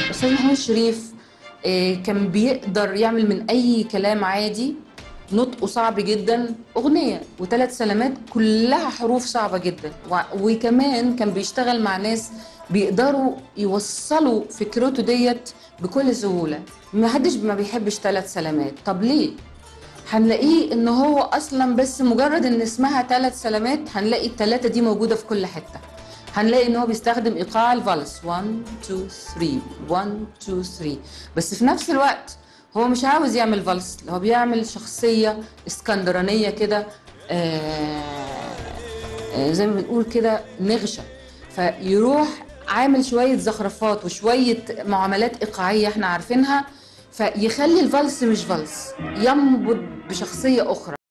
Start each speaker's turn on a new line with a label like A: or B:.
A: أستاذ محمود شريف كان بيقدر يعمل من أي كلام عادي نطقه صعب جدا أغنية وثلاث سلامات كلها حروف صعبة جدا، وكمان كان بيشتغل مع ناس بيقدروا يوصلوا فكرته ديت بكل سهولة. ما حدش ما بيحبش ثلاث سلامات، طب ليه؟ هنلاقيه ان هو اصلا بس مجرد ان اسمها ثلاث سلامات هنلاقي الثلاثه دي موجوده في كل حته. هنلاقي ان هو بيستخدم ايقاع الفالس 1 2 3 1 2 3، بس في نفس الوقت هو مش عاوز يعمل فالس، هو بيعمل شخصيه اسكندرانيه كده. زي ما بنقول كده نغشه، فيروح عامل شويه زخرفات وشويه معاملات ايقاعيه احنا عارفينها، فيخلي الفالس مش فالس، ينبض بشخصيه اخرى.